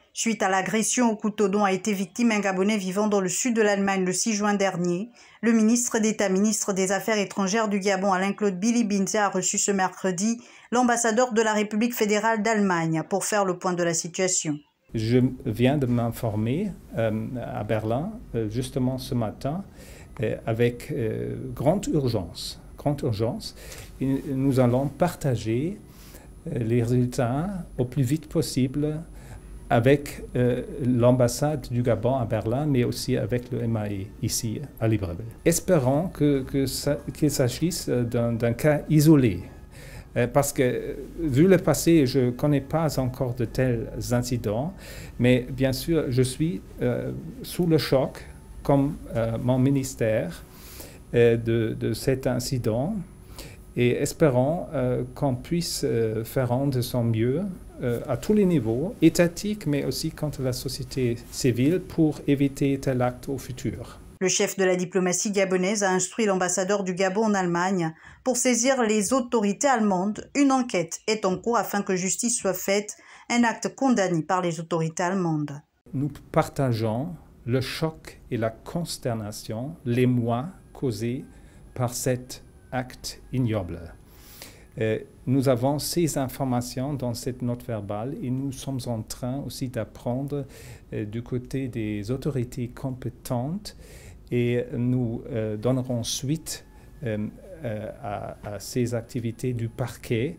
Suite à l'agression au couteau dont a été victime un Gabonais vivant dans le sud de l'Allemagne le 6 juin dernier, le ministre d'État, ministre des Affaires étrangères du Gabon, Alain-Claude Billy-Binze, a reçu ce mercredi l'ambassadeur de la République fédérale d'Allemagne pour faire le point de la situation. Je viens de m'informer à Berlin, justement ce matin, avec grande urgence. Et nous allons partager les résultats au plus vite possible avec l'ambassade du Gabon à Berlin, mais aussi avec le MAE ici à Libreville. Espérons qu'il s'agisse d'un cas isolé. Parce que, vu le passé, je ne connais pas encore de tels incidents, mais bien sûr, je suis sous le choc, comme mon ministère, de cet incident, et espérons qu'on puisse faire de son mieux à tous les niveaux, étatiques, mais aussi contre la société civile, pour éviter tel acte au futur. Le chef de la diplomatie gabonaise a instruit l'ambassadeur du Gabon en Allemagne pour saisir les autorités allemandes. Une enquête est en cours afin que justice soit faite, un acte condamné par les autorités allemandes. Nous partageons le choc et la consternation, l'émoi causés par cet acte ignoble. Nous avons ces informations dans cette note verbale et nous sommes en train aussi d'apprendre du côté des autorités compétentes et nous donnerons suite à ces activités du parquet.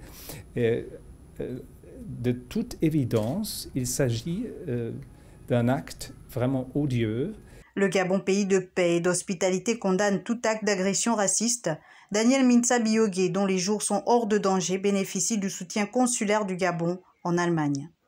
De toute évidence, il s'agit d'un acte vraiment odieux. Le Gabon, pays de paix et d'hospitalité, condamne tout acte d'agression raciste. Daniel Mintsa Biogé, dont les jours sont hors de danger, bénéficie du soutien consulaire du Gabon en Allemagne.